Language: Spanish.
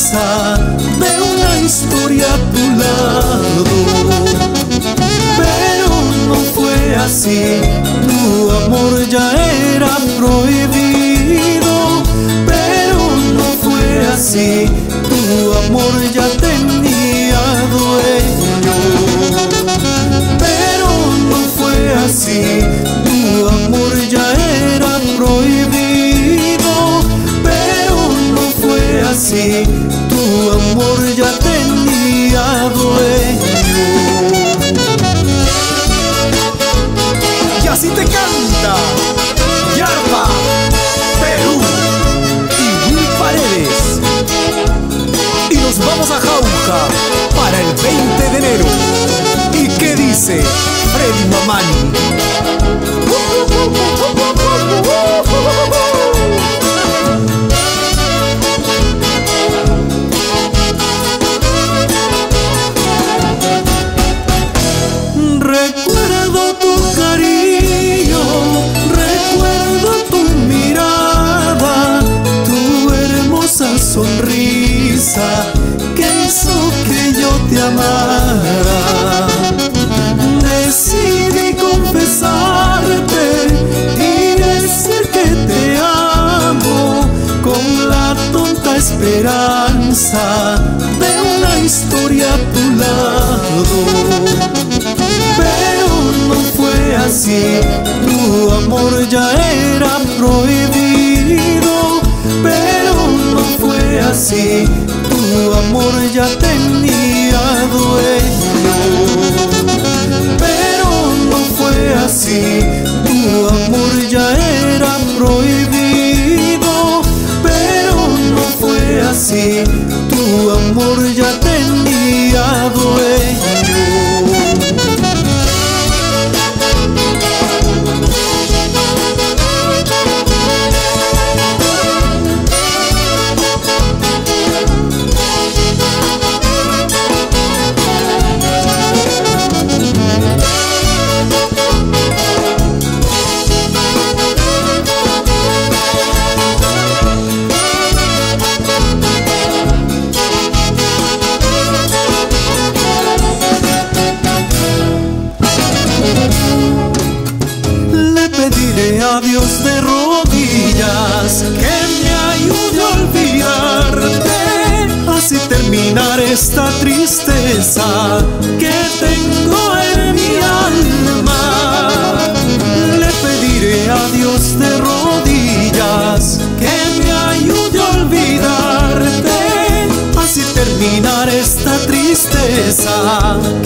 esperanza de una historia a tu lado. Pero no fue así, tu amor ya era prohibido. Pero no fue así, tu amor ya tenía dueño. Pero no fue así, tu amor ya era prohibido. Pero no fue así, tu amor ya tenía dueño. Y así te canta Yarpa, Perú y Will Paredes. Y nos vamos a Jauja para el 20 de enero. ¿Y qué dice Freddy Mamani? Recuerdo tu cariño, recuerdo tu mirada, tu hermosa sonrisa que hizo que yo te amara. Decidí confesarte y decir que te amo con la tonta esperanza de una historia a tu lado. Pero no fue así, tu amor ya era prohibido. Pero no fue así, tu amor ya tenía dueño. Pero no fue así, tu amor ya era prohibido. Pero no fue así, tu amor ya tenía dueño. A Dios de rodillas que me ayude a olvidarte, así terminar esta tristeza que tengo en mi alma. Le pediré a Dios de rodillas que me ayude a olvidarte, así terminar esta tristeza